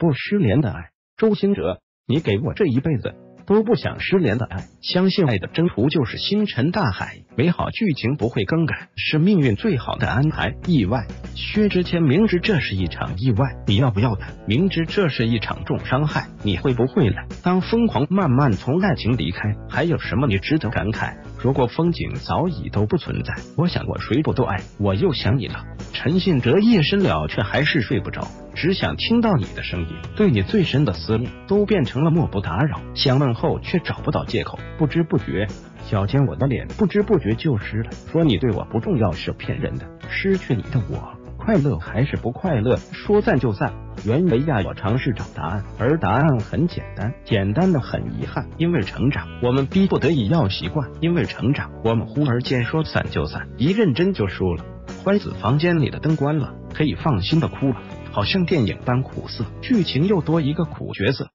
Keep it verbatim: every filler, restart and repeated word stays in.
不失联的爱。周兴哲，你给我这一辈子都不想失联的爱。相信爱的征途就是星辰大海，美好剧情不会更改，是命运最好的安排。意外，薛之谦明知这是一场意外，你要不要的？明知这是一场重伤害，你会不会来？当疯狂慢慢从爱情离开，还有什么你值得感慨？如果风景早已都不存在，我想过谁不都爱，我又想你了。陈信哲夜深了却还是睡不着，只想听到你的声音，对你最深的思路都变成了漠不打扰，想问候却找不到借口，不知不觉小尖我的脸不知不觉就湿了。说你对我不重要是骗人的，失去你的我快乐还是不快乐？说散就散，原为呀，我尝试找答案，而答案很简单，简单的很遗憾。因为成长，我们逼不得已要习惯；因为成长，我们忽而间说散就散，一认真就输了。欢子房间里的灯关了，可以放心的哭了，好像电影般苦涩，剧情又多一个苦角色。